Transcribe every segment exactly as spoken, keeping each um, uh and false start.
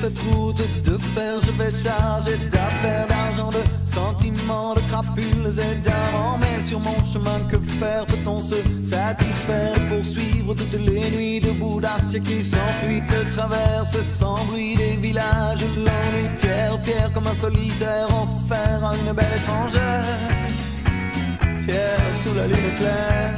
cette route de fer, je vais charger d'affaires, d'argent, de sentiments, de crapules et d'amants. Mais sur mon chemin, que faire? Peut-on se satisfaire et poursuivre toutes les nuits debout d'acier qui s'enfuient, que traverse sans bruit des villages, l'ennui, pierre, pierre comme un solitaire offert à une belle étrangère, pierre sous la lune claire.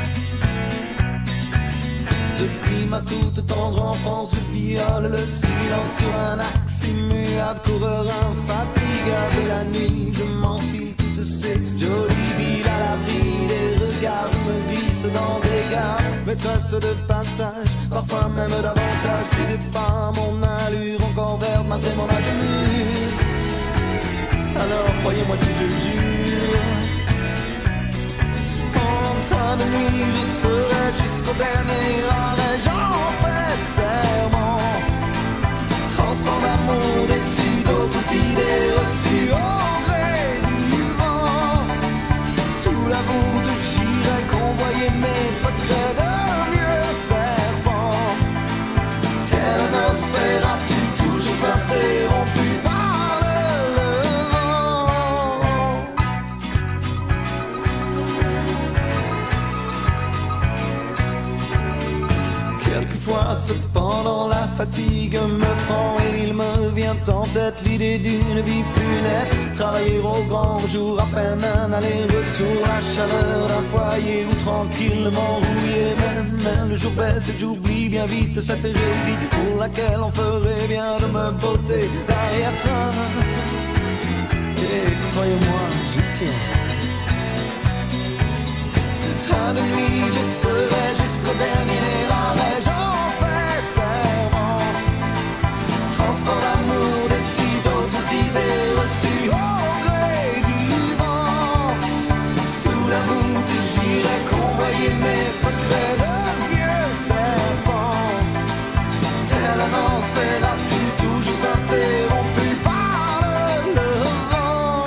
Je prie ma toute tendre enfance, je viole le silence sur un axe immuable, coureur infatigable. La nuit, je m'enfile toutes ces jolies villes à l'abri des regards. Je me glisse dans des gares, maîtresse de passage, parfois même davantage. Brisez pas mon allure encore verte malgré mon âge mûr. Alors croyez-moi si je jure, en train de nuit, je serai jusqu'au dernier arrêt. J'en fais serment, transport d'amour déçu, d'autres idées reçues au gré du vent. Sous la voûte, j'irai convoyer mes secrets de vieux serpents. Tel Nosferatu, toujours interrompu par le vent. Quelquefois cependant la fatigue me prend et il me vient en tête l'idée d'une vie plus nette. Travailler au grand jour, à peine un aller-retour, la chaleur d'un foyer où tranquillement rouillé. Même, même le jour baisse et j'oublie bien vite cette hérésie pour laquelle on ferait bien de me botter l'arrière-train. Et croyez-moi, je tiens. Train de nuit, je serai jusqu'au dernier arrêt. J'en fais serment, transport d'amour déçu, d'autres idées reçues au gré du vent. Sous la voûte, j'irai convoyer mes secrets de vieux serpents. Tel un Nosferatu, toujours interrompu par le vent.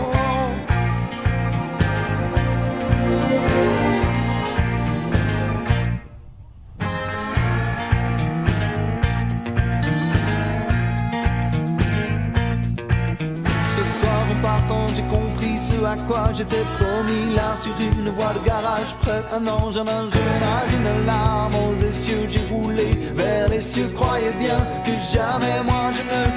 Ce soir en partant j'ai compris ce à quoi j'étais promis. Là sur une voie de garage près un engin d'un jeune âge, une larme aux essieux, j'ai roulé vers les cieux. Croyez bien que jamais moi je ne